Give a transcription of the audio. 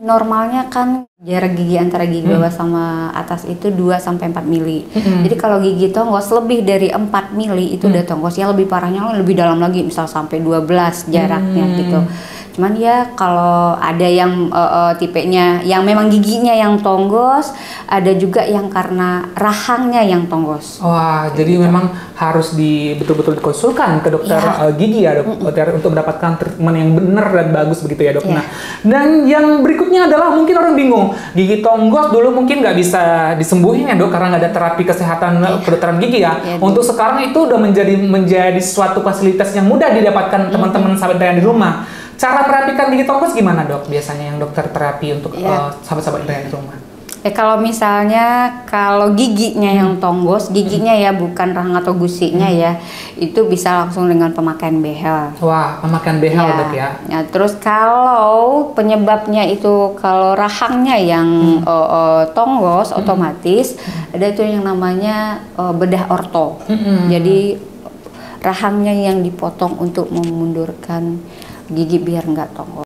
Normalnya kan jarak gigi antara gigi bawah sama atas itu 2-4 mili. Jadi kalau gigi tonggos lebih dari 4 mili itu udah tonggos. Yang lebih parahnya lebih dalam lagi, misal sampai 12 jaraknya gitu. Cuman ya kalau ada yang tipenya yang memang giginya yang tonggos, ada juga yang karena rahangnya yang tonggos. Wah, jadi memang harus betul-betul dikonsulkan ke dokter gigi ya, dokter, untuk mendapatkan treatment yang benar dan bagus begitu ya, dok. Nah, dan yang berikutnya adalah mungkin orang bingung, gigi tonggos dulu mungkin nggak bisa disembuhin ya, dok, karena nggak ada terapi kesehatan kedokteran gigi ya. Untuk sekarang itu udah menjadi suatu fasilitas yang mudah didapatkan teman-teman sahabat Indrayani di rumah. Cara merapikan gigi tonggos gimana, dok? Biasanya yang dokter terapi untuk sahabat-sahabat Indrayani di rumah. Kalau misalnya kalau giginya yang tonggos, giginya ya bukan rahang atau gusinya ya, itu bisa langsung dengan pemakaian behel. Wah, pemakaian behel dok ya. Terus kalau penyebabnya itu kalau rahangnya yang tonggos, otomatis ada itu yang namanya bedah orto. Jadi rahangnya yang dipotong untuk memundurkan gigi biar nggak tonggos.